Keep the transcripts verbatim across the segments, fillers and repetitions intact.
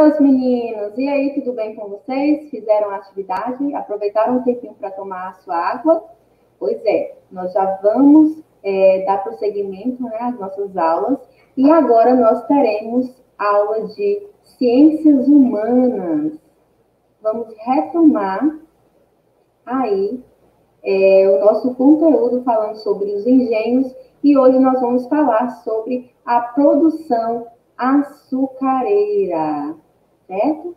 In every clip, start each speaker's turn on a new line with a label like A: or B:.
A: meus meninos! E aí, tudo bem com vocês? Fizeram a atividade? Aproveitaram um tempinho para tomar a sua água? Pois é, nós já vamos é, dar prosseguimento, né, às nossas aulas. E agora nós teremos aula de ciências humanas. Vamos retomar aí é, o nosso conteúdo falando sobre os engenhos. E hoje nós vamos falar sobre a produção açucareira, certo?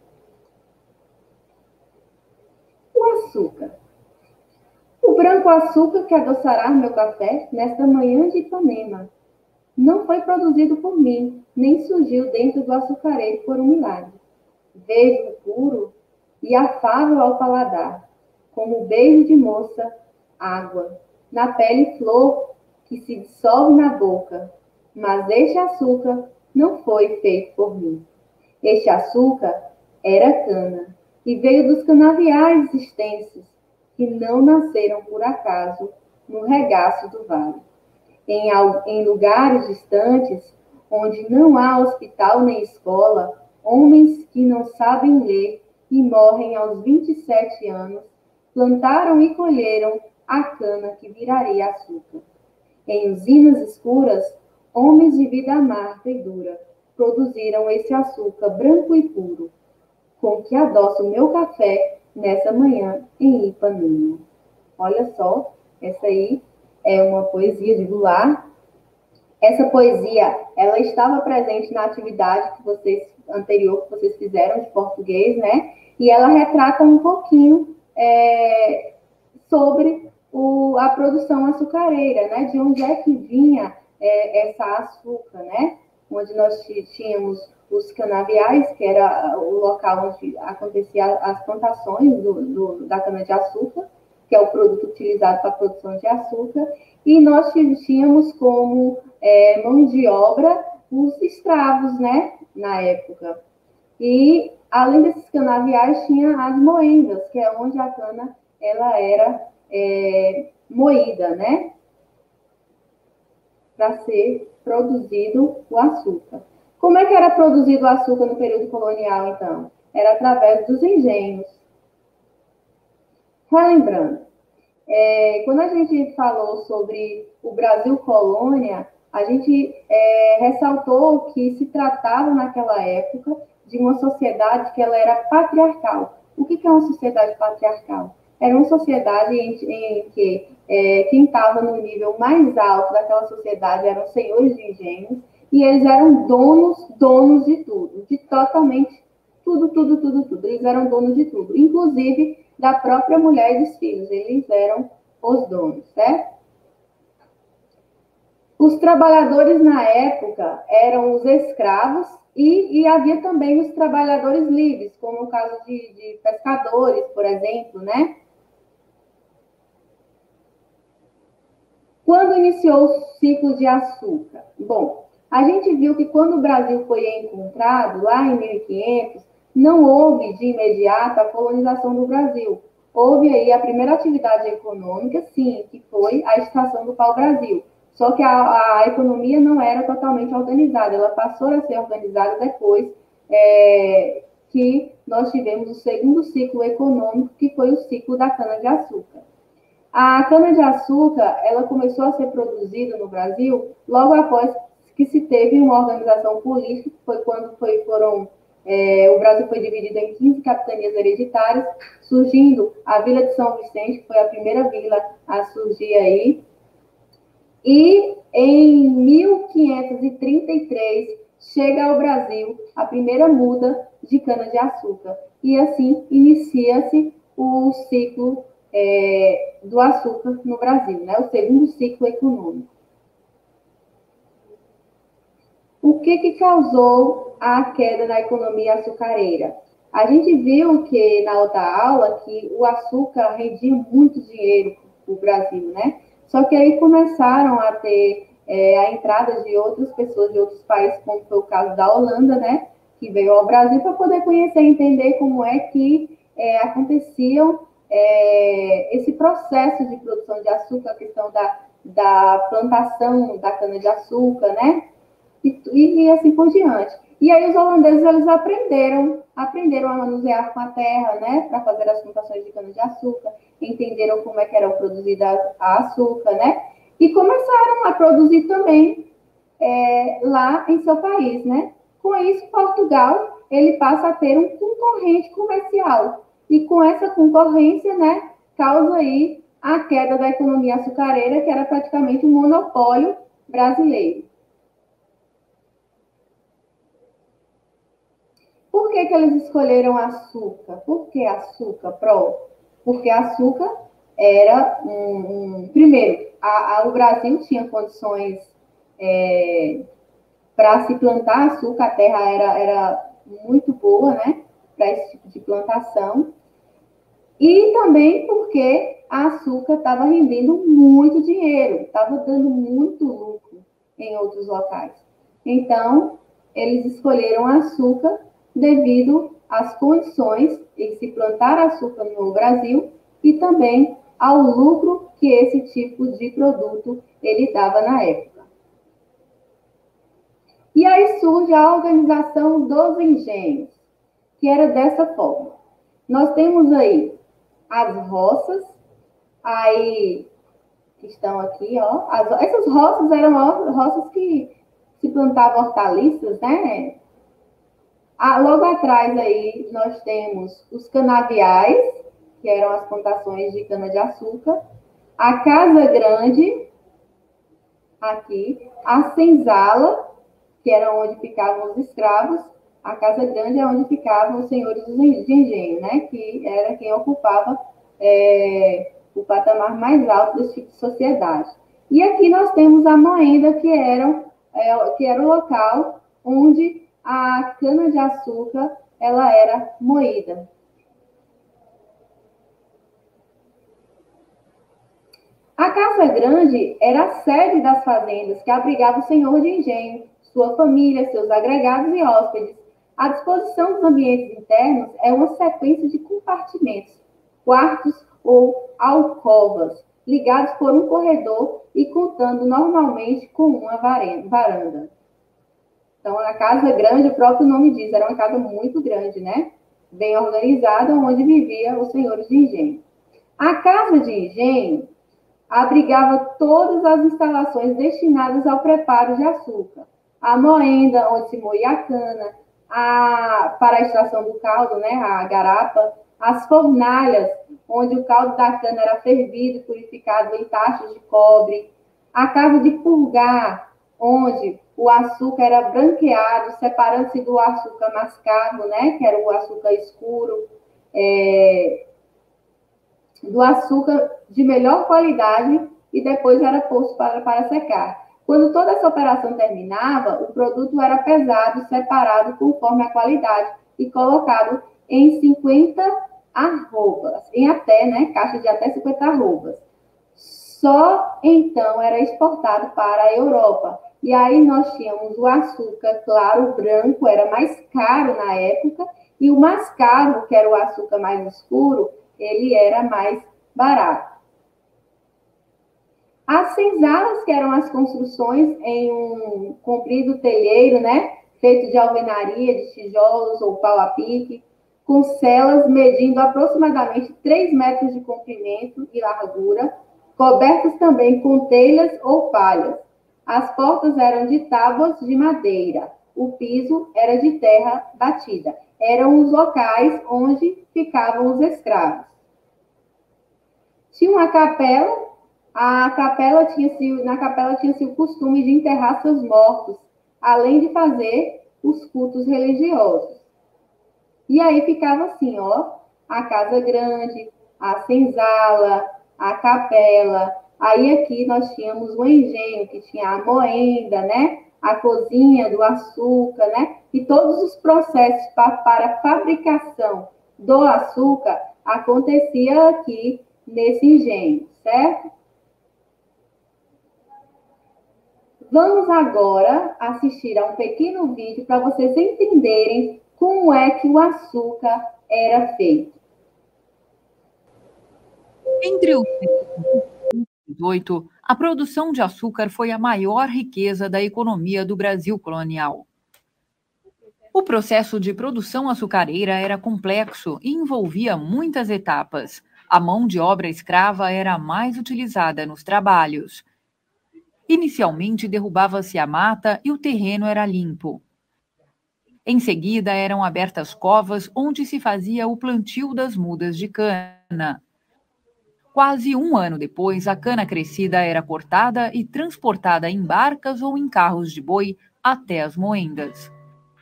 A: O açúcar. O branco açúcar que adoçará meu café nesta manhã de Ipanema não foi produzido por mim, nem surgiu dentro do açucareiro por um milagre. Vejo puro e afável ao paladar, como beijo de moça, água, na pele flor que se dissolve na boca. Mas este açúcar não foi feito por mim. Este açúcar era cana, e veio dos canaviais extensos, que não nasceram por acaso no regaço do vale. Em, em lugares distantes, onde não há hospital nem escola, homens que não sabem ler e morrem aos vinte e sete anos, plantaram e colheram a cana que viraria açúcar. Em usinas escuras, homens de vida amarga e dura produziram esse açúcar branco e puro, com que adoço o meu café nessa manhã em Ipanema. Olha só, essa aí é uma poesia de Goulart. Essa poesia, ela estava presente na atividade que vocês, anterior que vocês fizeram de português, né? E ela retrata um pouquinho é, sobre o, a produção açucareira, né? De onde é que vinha é, essa açúcar, né? Onde nós tínhamos os canaviais, que era o local onde aconteciam as plantações do, do, da cana-de-açúcar, que é o produto utilizado para a produção de açúcar, e nós tínhamos como é, mão de obra os escravos, né, na época. E, além desses canaviais, tinha as moendas, que é onde a cana ela era é, moída, né, para ser produzido o açúcar. Como é que era produzido o açúcar no período colonial, então? Era através dos engenhos. Relembrando, é, quando a gente falou sobre o Brasil colônia, a gente é, ressaltou que se tratava naquela época de uma sociedade que ela era patriarcal. O que é uma sociedade patriarcal? Era uma sociedade em, em que é, quem estava no nível mais alto daquela sociedade eram senhores de engenhos, e eles eram donos, donos de tudo, de totalmente tudo, tudo, tudo, tudo. Eles eram donos de tudo, inclusive da própria mulher e dos filhos. Eles eram os donos, certo? Os trabalhadores na época eram os escravos e, e havia também os trabalhadores livres, como o caso de, de pescadores, por exemplo, né? Quando iniciou o ciclo de açúcar? Bom, a gente viu que quando o Brasil foi encontrado, lá em mil e quinhentos, não houve de imediato a colonização do Brasil. Houve aí a primeira atividade econômica, sim, que foi a extração do pau-brasil. Só que a, a economia não era totalmente organizada, ela passou a ser organizada depois é, que nós tivemos o segundo ciclo econômico, que foi o ciclo da cana-de-açúcar. A cana-de-açúcar, ela começou a ser produzida no Brasil logo após que se teve uma organização política, que foi quando foi, foram, é, o Brasil foi dividido em quinze capitanias hereditárias, surgindo a Vila de São Vicente, que foi a primeira vila a surgir aí. E em mil quinhentos e trinta e três chega ao Brasil a primeira muda de cana-de-açúcar. E assim inicia-se o ciclo é, do açúcar no Brasil, né? O segundo ciclo econômico. O que, que causou a queda na economia açucareira? A gente viu que na outra aula que o açúcar rendia muito dinheiro para o Brasil, né? Só que aí começaram a ter é, a entrada de outras pessoas de outros países, como foi o caso da Holanda, né? Que veio ao Brasil para poder conhecer e entender como é que é, aconteciam é, esse processo de produção de açúcar, a questão da, da plantação da cana-de-açúcar, né? E, e assim por diante. E aí os holandeses, eles aprenderam, aprenderam a manusear com a terra, né, para fazer as plantações de cana-de-açúcar, entenderam como é que era produzida a açúcar, né, e começaram a produzir também é, lá em seu país, né. Com isso, Portugal, ele passa a ter um concorrente comercial, e com essa concorrência, né, causa aí a queda da economia açucareira, que era praticamente um monopólio brasileiro. Por que que eles escolheram açúcar? Por que açúcar, Pro? Porque açúcar era um... um primeiro, a, a, o Brasil tinha condições é, para se plantar açúcar, a terra era, era muito boa, né, para esse tipo de plantação. E também porque a açúcar estava rendendo muito dinheiro, estava dando muito lucro em outros locais. Então, eles escolheram açúcar devido às condições de se plantar açúcar no Brasil e também ao lucro que esse tipo de produto ele dava na época. E aí surge a organização dos engenhos, que era dessa forma. Nós temos aí as roças, aí que estão aqui, ó. As, essas roças eram roças que se plantavam hortaliças, né? Ah, logo atrás aí nós temos os canaviais, que eram as plantações de cana-de-açúcar, a Casa Grande, aqui, a senzala, que era onde ficavam os escravos, a Casa Grande é onde ficavam os senhores de engenho, né? Que era quem ocupava é, o patamar mais alto desse tipo de sociedade. E aqui nós temos a moenda, que era, é, que era o local onde a cana-de-açúcar ela era moída. A Casa Grande era a sede das fazendas que abrigava o senhor de engenho, sua família, seus agregados e hóspedes. A disposição dos ambientes internos é uma sequência de compartimentos, quartos ou alcovas, ligados por um corredor e contando normalmente com uma varanda. Então, a Casa Grande, o próprio nome diz, era uma casa muito grande, né? Bem organizada, onde viviam os senhores de engenho. A Casa de Engenho abrigava todas as instalações destinadas ao preparo de açúcar. A moenda, onde se moía a cana, a, para a extração do caldo, né, a garapa, as fornalhas, onde o caldo da cana era fervido e purificado em tachos de cobre, a casa de purgar, onde o açúcar era branqueado, separando-se do açúcar mascavo, né, que era o açúcar escuro, é, do açúcar de melhor qualidade e depois era posto para, para secar. Quando toda essa operação terminava, o produto era pesado, separado conforme a qualidade e colocado em cinquenta arrobas, em até, né, caixa de até cinquenta arrobas. Só então era exportado para a Europa. E aí nós tínhamos o açúcar claro, branco, era mais caro na época, e o mascavo, que era o açúcar mais escuro, ele era mais barato. As senzalas, que eram as construções em um comprido telheiro, né, feito de alvenaria, de tijolos ou pau a pique, com celas medindo aproximadamente três metros de comprimento e largura, cobertas também com telhas ou palhas. As portas eram de tábuas de madeira, o piso era de terra batida. Eram os locais onde ficavam os escravos. Tinha uma capela, a capela tinha-se, na capela tinha-se o costume de enterrar seus mortos, além de fazer os cultos religiosos. E aí ficava assim, ó, a Casa Grande, a senzala, a capela. Aí aqui nós tínhamos o engenho, que tinha a moenda, né? A cozinha do açúcar, né? E todos os processos para, para a fabricação do açúcar acontecia aqui nesse engenho, certo? Vamos agora assistir a um pequeno vídeo para vocês entenderem como é que o açúcar era feito.
B: Entre os séculos dezoito, a produção de açúcar foi a maior riqueza da economia do Brasil colonial. O processo de produção açucareira era complexo e envolvia muitas etapas. A mão de obra escrava era a mais utilizada nos trabalhos. Inicialmente, derrubava-se a mata e o terreno era limpo. Em seguida, eram abertas covas onde se fazia o plantio das mudas de cana. Quase um ano depois, a cana crescida era cortada e transportada em barcas ou em carros de boi até as moendas.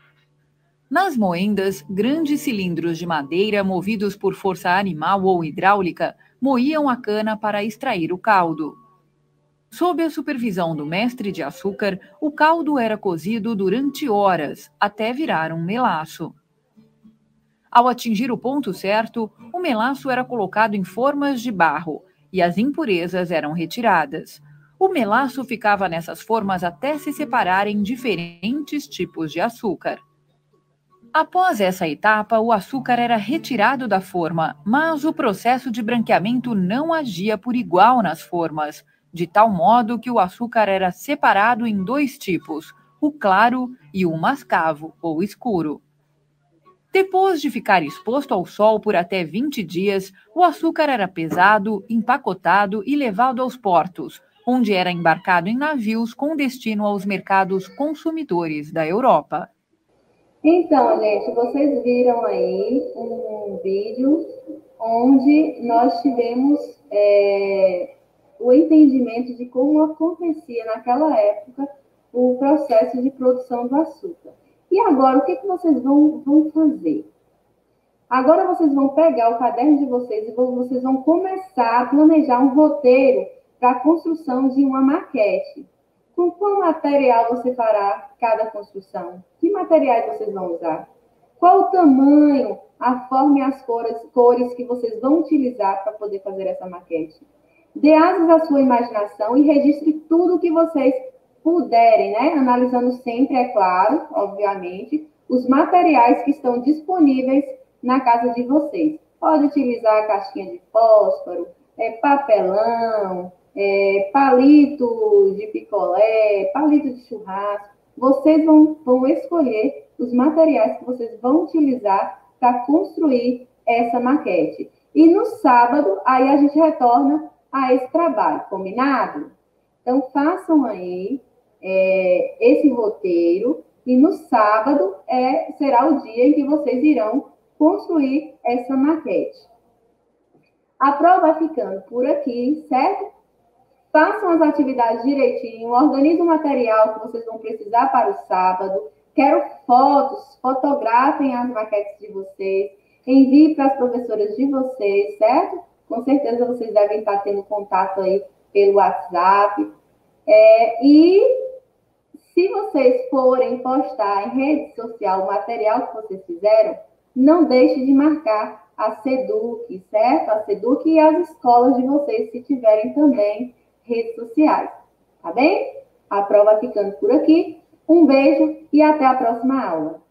B: Nas moendas, grandes cilindros de madeira movidos por força animal ou hidráulica moíam a cana para extrair o caldo. Sob a supervisão do mestre de açúcar, o caldo era cozido durante horas, até virar um melaço. Ao atingir o ponto certo, o melaço era colocado em formas de barro e as impurezas eram retiradas. O melaço ficava nessas formas até se separarem diferentes tipos de açúcar. Após essa etapa, o açúcar era retirado da forma, mas o processo de branqueamento não agia por igual nas formas, de tal modo que o açúcar era separado em dois tipos, o claro e o mascavo, ou escuro. Depois de ficar exposto ao sol por até vinte dias, o açúcar era pesado, empacotado e levado aos portos, onde era embarcado em navios com destino aos mercados consumidores da Europa.
A: Então, gente, vocês viram aí um vídeo onde nós tivemos é, o entendimento de como acontecia naquela época o processo de produção do açúcar. E agora, o que, que vocês vão, vão fazer? Agora vocês vão pegar o caderno de vocês e vocês vão começar a planejar um roteiro para a construção de uma maquete. Com qual material você fará cada construção? Que materiais vocês vão usar? Qual o tamanho, a forma e as cores, cores que vocês vão utilizar para poder fazer essa maquete? Dê asas à sua imaginação e registre tudo o que vocês puderem, né? Analisando sempre, é claro, obviamente, os materiais que estão disponíveis na casa de vocês. Pode utilizar a caixinha de fósforo, é, papelão, é, palito de picolé, palito de churrasco. Vocês vão, vão escolher os materiais que vocês vão utilizar para construir essa maquete. E no sábado, aí a gente retorna a esse trabalho, combinado? Então, façam aí é, esse roteiro e no sábado é, será o dia em que vocês irão construir essa maquete. A prova vai ficando por aqui, certo? Façam as atividades direitinho, organizem o material que vocês vão precisar para o sábado. Quero fotos, fotografem as maquetes de vocês, enviem para as professoras de vocês, certo? Com certeza vocês devem estar tendo contato aí pelo WhatsApp. É, e se vocês forem postar em rede social o material que vocês fizeram, não deixe de marcar a SEDUC, certo? A SEDUC e as escolas de vocês, se tiverem também redes sociais, tá bem? A prova ficando por aqui. Um beijo e até a próxima aula.